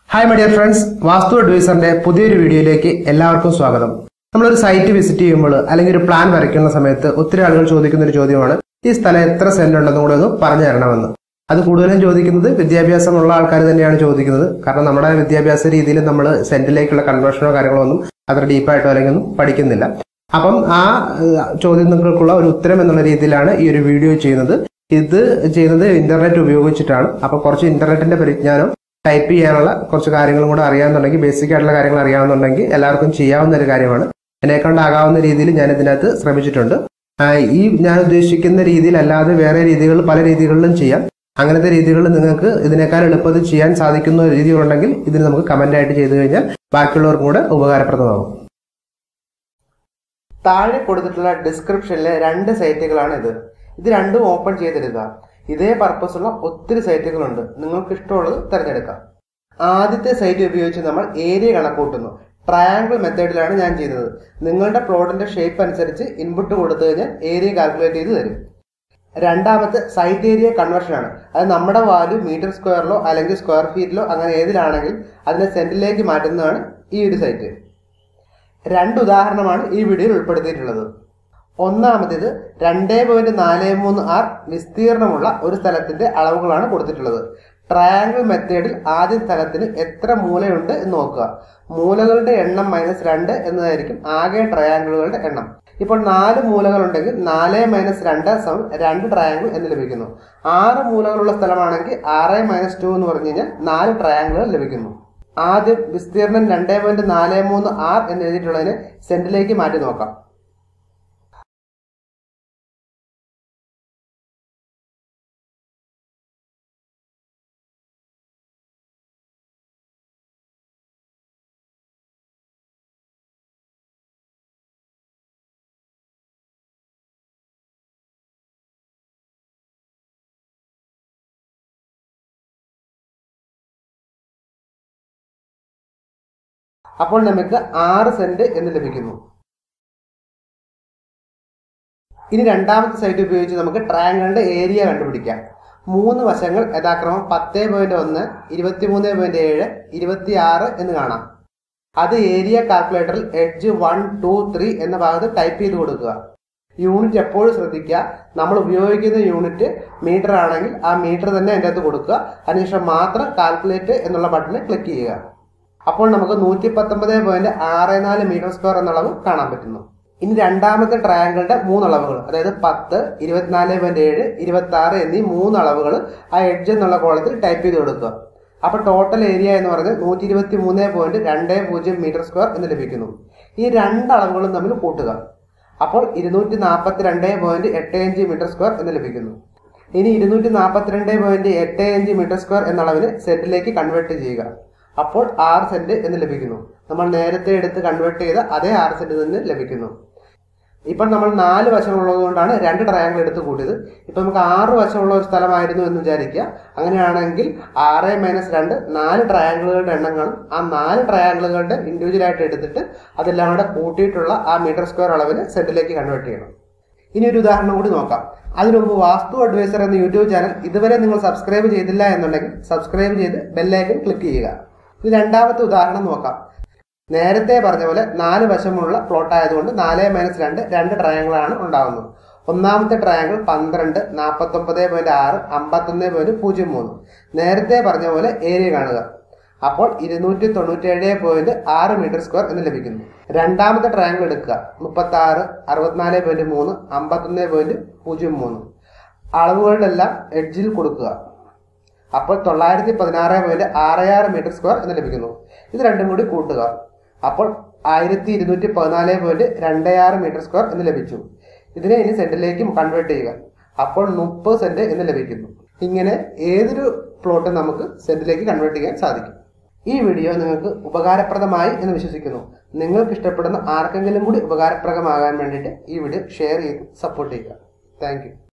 Hi my dear friends, Vastu അഡ്വൈസറിന്റെ പുതിയൊരു വീഡിയോയിലേക്ക് എല്ലാവർക്കും സ്വാഗതം. നമ്മളൊരു സൈറ്റ് വിസിറ്റ് ചെയ്യുമ്പോൾ അല്ലെങ്കിൽ ഒരു പ്ലാൻ വരയ്ക്കുന്ന സമയത്ത് ഒത്തിരി ആളുകൾ ചോദിക്കുന്ന ഒരു ചോദ്യമാണ് ഈ സ്ഥലം എത്ര സെന്റ് ഉണ്ടെന്നും കൂടെ ഒന്ന് പറഞ്ഞു തരണമെന്ന്. അത് കൂടുതലും ചോദിക്കുന്നത് വിദ്യാഭ്യാസമുള്ള ആൾക്കാർ തന്നെയാണ് ചോദിക്കുന്നത്. കാരണം നമ്മുടെ വിദ്യാഭ്യാസ രീതിയിൽ നമ്മൾ സെന്റിലേക്കുള്ള കൺവേർഷനോ കാര്യങ്ങളോ ഒന്നും അത്ര ഡീപ്പായിട്ടോ അല്ലെങ്കിൽ ഒന്നും പഠിക്കുന്നില്ല. അപ്പം ആ ചോദ്യങ്ങൾക്കുള്ള ഒരു ഉത്തരം എന്നുള്ള രീതിയിലാണ് ഈ ഒരു വീഡിയോ ചെയ്യുന്നത്. ഇത് ചെയ്യുന്നത് ഇന്റർനെറ്റ് ഉപയോഗിച്ചിട്ടാണ്. അപ്പൊ കുറച്ച് ഇന്റർനെറ്റിന്റെ പരിജ്ഞാനം, ടൈപ്പ് ചെയ്യാനുള്ള കുറച്ച് കാര്യങ്ങളും കൂടെ അറിയാവുന്നുണ്ടെങ്കിൽ, ബേസിക് ആയിട്ടുള്ള കാര്യങ്ങൾ അറിയാവുന്നുണ്ടെങ്കിൽ എല്ലാവർക്കും ചെയ്യാവുന്ന ഒരു കാര്യമാണ്. എന്നെക്കൊണ്ടാകാവുന്ന രീതിയിൽ ഞാൻ ഇതിനകത്ത് ശ്രമിച്ചിട്ടുണ്ട്. ഈ ഞാൻ ഉദ്ദേശിക്കുന്ന രീതിയിൽ അല്ലാതെ വേറെ രീതികൾ പല രീതികളിലും ചെയ്യാം. അങ്ങനത്തെ രീതികൾ നിങ്ങൾക്ക് ഇതിനേക്കാൾ എളുപ്പത്തിൽ ചെയ്യാൻ സാധിക്കുന്ന രീതികളുണ്ടെങ്കിൽ ഇതിന് നമുക്ക് കമന്റ് ആയിട്ട് ചെയ്തു കഴിഞ്ഞാൽ ബാക്കിയുള്ളവർക്കും കൂടെ ഉപകാരപ്രദമാകും. താഴെ കൊടുത്തിട്ടുള്ള ഡിസ്ക്രിപ്ഷനിലെ 2 സൈറ്റുകളാണ് ഇത് രണ്ടും ഓപ്പൺ ചെയ്തെടുക്കുക. ഇതേ പർപ്പസുള്ള ഒത്തിരി സൈറ്റുകളുണ്ട്, നിങ്ങൾക്ക് ഇഷ്ടമുള്ളത് തിരഞ്ഞെടുക്കാം. ആദ്യത്തെ സൈറ്റ് ഉപയോഗിച്ച് നമ്മൾ ഏരിയ കണക്കൂട്ടുന്നു. ട്രയാങ്കിൾ മെത്തേഡിലാണ് ഞാൻ ചെയ്തത്. നിങ്ങളുടെ പ്ലോട്ടിന്റെ ഷേപ്പ് അനുസരിച്ച് ഇൻപുട്ട് കൊടുത്തു കഴിഞ്ഞാൽ ഏരിയ കാൽക്കുലേറ്റ് ചെയ്ത് തരും. രണ്ടാമത്തെ സൈറ്റ് ഏരിയ കൺവേർഷൻ ആണ്. അത് നമ്മുടെ വാല്യൂ മീറ്റർ സ്ക്വയറിലോ അല്ലെങ്കിൽ സ്ക്വയർ ഫീറ്റിലോ അങ്ങനെ ഏതിലാണെങ്കിൽ അതിനെ സെന്റിലേക്ക് മാറ്റുന്നതാണ് ഈ ഒരു സൈറ്റ്. 2 ഉദാഹരണമാണ് ഈ വീഡിയോയിൽ ഉൾപ്പെടുത്തിയിട്ടുള്ളത്. ഒന്നാമത്തേത് 2.43 വിസ്തീർണമുള്ള ഒരു സ്ഥലത്തിന്റെ അളവുകളാണ് കൊടുത്തിട്ടുള്ളത്. ട്രയാങ്കിൾ മെത്തേഡിൽ ആദ്യ സ്ഥലത്തിന് എത്ര മൂലയുണ്ട് എന്ന് നോക്കുക. മൂലകളുടെ എണ്ണം -2 എന്നതായിരിക്കും ആകെ ട്രയാങ്കിളുകളുടെ എണ്ണം. ഇപ്പോൾ 4 മൂലകൾ ഉണ്ടെങ്കിൽ 4 - 2 = 2 ട്രയാങ്കിൾ എന്ന് ലഭിക്കുന്നു. 6 മൂലകളുള്ള സ്ഥലമാണെങ്കിൽ 6 - 2 എന്ന് പറഞ്ഞു കഴിഞ്ഞാൽ 4 ട്രയാങ്കിളുകൾ ലഭിക്കുന്നു. ആദ്യം വിസ്തീർണം 2.43 എന്ന് എഴുതിയിട്ടുള്ളതിനെ സെന്റിലേക്ക് മാറ്റി നോക്കാം. അപ്പോൾ നമുക്ക് 6 സെന്റ് എന്ന് ലഭിക്കുന്നു. ഇനി രണ്ടാമത്തെ സൈറ്റ് ഉപയോഗിച്ച് നമുക്ക് ട്രയാങ്കിളിന്റെ ഏരിയ കണ്ടുപിടിക്കാം. 3 വശങ്ങൾ യഥാക്രമം 10.1, 23.7, 26 എന്ന് കാണാം. അത് ഏരിയ കാൽക്കുലേറ്ററിൽ എഡ്ജ് 1, 2, 3 എന്ന ഭാഗത്ത് ടൈപ്പ് ചെയ്ത് കൊടുക്കുക. യൂണിറ്റ് എപ്പോഴും ശ്രദ്ധിക്കുക, നമ്മൾ ഉപയോഗിക്കുന്ന യൂണിറ്റ് മീറ്റർ ആണെങ്കിൽ ആ മീറ്റർ തന്നെ അതിൻ്റെ അകത്ത് കൊടുക്കുക. അതിനുശേഷം മാത്രം കാൽക്കുലേറ്റ് എന്നുള്ള ബട്ടണിൽ ക്ലിക്ക് ചെയ്യുക. അപ്പോൾ നമുക്ക് 119.64 മീറ്റർ സ്ക്വയർ എന്ന അളവ് കാണാൻ പറ്റുന്നു. ഇനി രണ്ടാമത്തെ ട്രയാങ്കിളിന്റെ 3 അളവുകൾ, അതായത് 10, 24.7, 26 എന്നീ 3 അളവുകൾ ആ എഡ്ജ് എന്നുള്ള കോളത്തിൽ ടൈപ്പ് ചെയ്ത് കൊടുക്കുക. അപ്പോൾ ടോട്ടൽ ഏരിയ എന്ന് പറയുന്നത് 123.20 മീറ്റർ സ്ക്വയർ എന്ന് ലഭിക്കുന്നു. ഈ 2 അളവുകളും തമ്മിൽ കൂട്ടുക. അപ്പോൾ 242.85 മീറ്റർ സ്ക്വയർ എന്ന് ലഭിക്കുന്നു. ഇനി 242.85 മീറ്റർ സ്ക്വയർ എന്ന അളവിന് സെന്റിലേക്ക് കൺവേർട്ട് ചെയ്യുക. അപ്പോൾ 6 സെന്റ് എന്ന് ലഭിക്കുന്നു. നമ്മൾ നേരത്തെ എടുത്ത് കൺവേർട്ട് ചെയ്ത അതേ 6 സെന്റ് തന്നെ ലഭിക്കുന്നു. ഇപ്പം നമ്മൾ 4 വശമുള്ളത് കൊണ്ടാണ് 2 ട്രയാങ്കിൾ എടുത്ത് കൂട്ടിയത്. ഇപ്പം നമുക്ക് 6 വശമുള്ള ഒരു സ്ഥലമായിരുന്നു എന്ന് വിചാരിക്കുക. അങ്ങനെയാണെങ്കിൽ 6 - 2 4 ട്രയാങ്കിളുകളുടെ എണ്ണം കാണും. ആ 4 ട്രയാങ്കിളുകളുടെ ഇൻഡിവിജ്വലായിട്ട് എടുത്തിട്ട് അതെല്ലാം കൂടെ കൂട്ടിയിട്ടുള്ള ആ മീറ്റർ സ്ക്വയർ അളവിന് സെന്റിലേക്ക് കൺവേർട്ട് ചെയ്യണം. ഇനി ഒരു ഉദാഹരണം കൂടി നോക്കാം. അതിനുമുമ്പ് വാസ്തു അഡ്വൈസർ എന്ന യൂട്യൂബ് ചാനൽ ഇതുവരെ നിങ്ങൾ സബ്സ്ക്രൈബ് ചെയ്തില്ല എന്നുണ്ടെങ്കിൽ സബ്സ്ക്രൈബ് ചെയ്ത് ബെല്ലൈക്കൺ ക്ലിക്ക് ചെയ്യുക. ഇത് രണ്ടാമത്തെ ഉദാഹരണം നോക്കാം. നേരത്തെ പറഞ്ഞ പോലെ 4 വശമുള്ള പ്ലോട്ട് ആയതുകൊണ്ട് 4 - 2 2 ട്രയാങ്കിളാണ് ഉണ്ടാകുന്നത്. ഒന്നാമത്തെ ട്രയാങ്കിൾ 12, 49.6, 51.03. നേരത്തെ പറഞ്ഞ പോലെ ഏരിയ കാണുക. അപ്പോൾ 297.6 മീറ്റർ സ്ക്വയർ എന്ന് ലഭിക്കുന്നു. രണ്ടാമത്തെ ട്രയാങ്കിൾ എടുക്കുക. 36, 64.3, 51.03. അളവുകളിലെല്ലാം എഡ്ജിൽ കൊടുക്കുക. അപ്പോൾ 916.66 മീറ്റർ സ്ക്വയർ എന്ന് ലഭിക്കുന്നു. ഇത് രണ്ടും കൂടി കൂട്ടുക. അപ്പോൾ 1214.26 മീറ്റർ സ്ക്വയർ എന്ന് ലഭിച്ചു. ഇതിനെ ഇനി സെന്റിലേക്ക് കൺവേർട്ട് ചെയ്യുക. അപ്പോൾ 30 സെന്റ് എന്ന് ലഭിക്കുന്നു. ഇങ്ങനെ ഏതൊരു പ്ലോട്ടും നമുക്ക് സെന്റിലേക്ക് കൺവേർട്ട് ചെയ്യാൻ സാധിക്കും. ഈ വീഡിയോ നിങ്ങൾക്ക് ഉപകാരപ്രദമായി എന്ന് വിശ്വസിക്കുന്നു. നിങ്ങൾക്ക് ഇഷ്ടപ്പെടുന്ന ആർക്കെങ്കിലും കൂടി ഉപകാരപ്രദമാകാൻ വേണ്ടിയിട്ട് ഈ വീഡിയോ ഷെയർ ചെയ്ത് സപ്പോർട്ട് ചെയ്യുക. Thank U.